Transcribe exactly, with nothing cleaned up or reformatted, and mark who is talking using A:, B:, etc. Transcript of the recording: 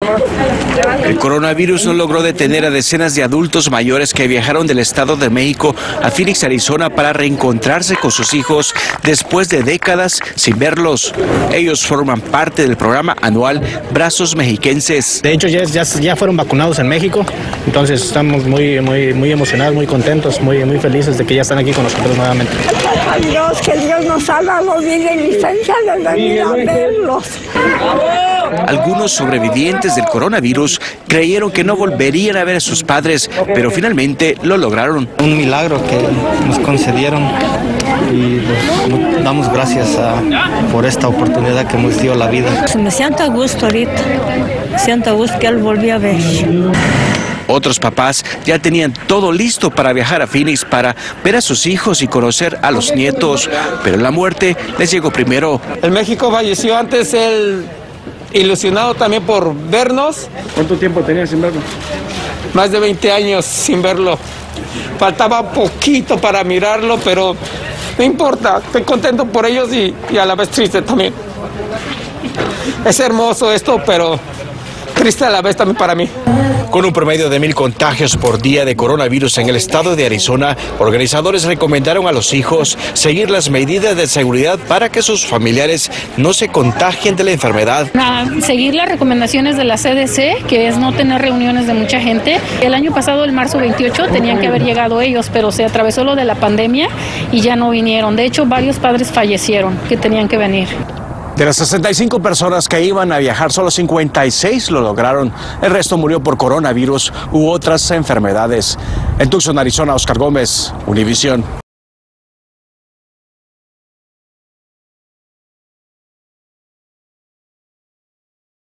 A: El coronavirus no logró detener a decenas de adultos mayores que viajaron del Estado de México a Phoenix, Arizona, para reencontrarse con sus hijos después de décadas sin verlos. Ellos forman parte del programa anual Brazos Mexiquenses.
B: De hecho, ya, ya, ya fueron vacunados en México, entonces estamos muy, muy, muy emocionados, muy contentos, muy, muy felices de que ya están aquí con nosotros nuevamente.
C: Dios, que Dios nos ha dado vida y licencia de venir a verlos.
A: Algunos sobrevivientes del coronavirus creyeron que no volverían a ver a sus padres, pero finalmente lo lograron.
D: Un milagro que nos concedieron y pues, damos gracias a, por esta oportunidad que nos dio la vida.
E: Me siento a gusto ahorita, me siento a gusto que él volvió a ver.
A: Otros papás ya tenían todo listo para viajar a Phoenix para ver a sus hijos y conocer a los nietos, pero la muerte les llegó primero.
F: En México falleció antes él, ilusionado también por vernos.
B: ¿Cuánto tiempo tenías sin verlo?
F: Más de veinte años sin verlo. Faltaba poquito para mirarlo, pero no importa, estoy contento por ellos y, y a la vez triste también. Es hermoso esto, pero triste a la vez también para mí.
A: Con un promedio de mil contagios por día de coronavirus en el estado de Arizona, organizadores recomendaron a los hijos seguir las medidas de seguridad para que sus familiares no se contagien de la enfermedad.
G: A seguir las recomendaciones de la C D C, que es no tener reuniones de mucha gente. El año pasado, el marzo veintiocho, tenían que haber llegado ellos, pero se atravesó lo de la pandemia y ya no vinieron. De hecho, varios padres fallecieron que tenían que venir.
A: De las sesenta y cinco personas que iban a viajar, solo cincuenta y seis lo lograron. El resto murió por coronavirus u otras enfermedades. En Tucson, Arizona, Oscar Gómez, Univisión.